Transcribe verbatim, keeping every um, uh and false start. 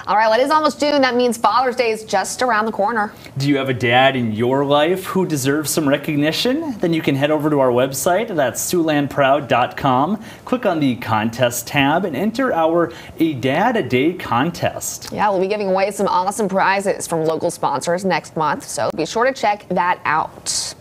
All right, well, it is almost June. That means Father's Day is just around the corner. Do you have a dad in your life who deserves some recognition? Then you can head over to our website. That's Siouxland Proud dot com. Click on the contest tab and enter our A Dad a Day contest. Yeah, we'll be giving away some awesome prizes from local sponsors next month, so be sure to check that out.